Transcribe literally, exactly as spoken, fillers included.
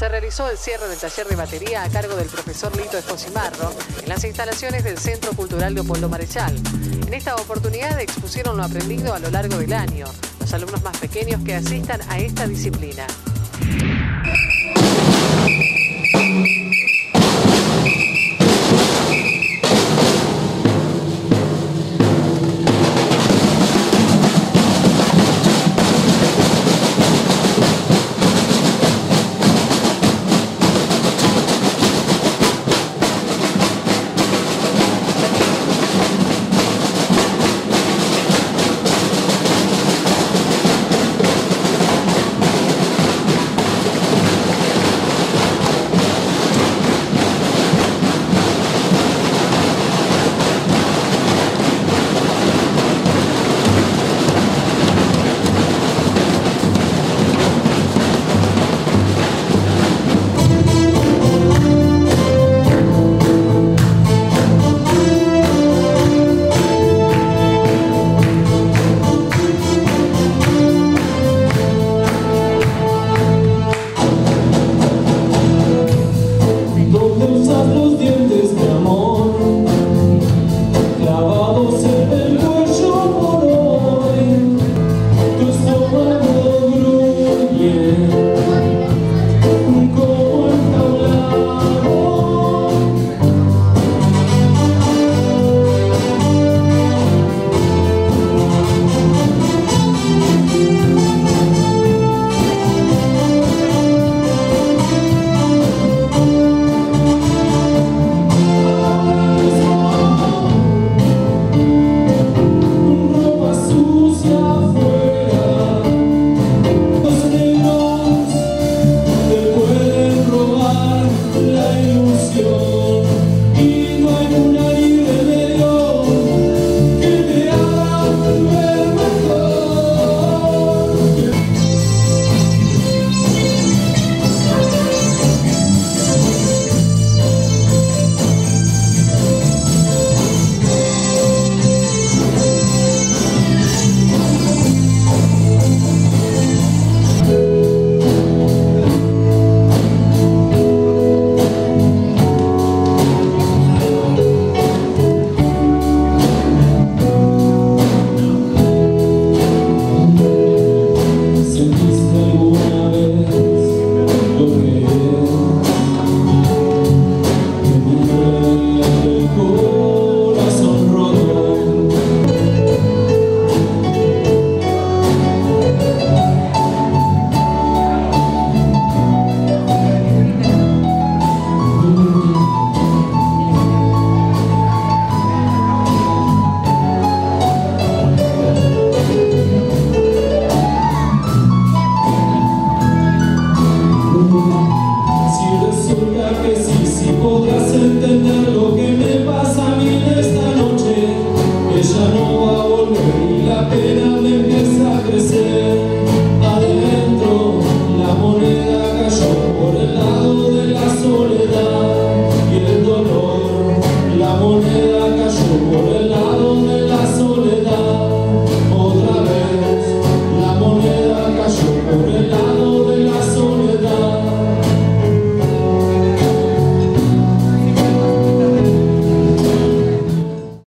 Se realizó el cierre del taller de batería a cargo del profesor Lito Esposimarro en las instalaciones del Centro Cultural Leopoldo Marechal. En esta oportunidad expusieron lo aprendido a lo largo del año, los alumnos más pequeños que asistan a esta disciplina.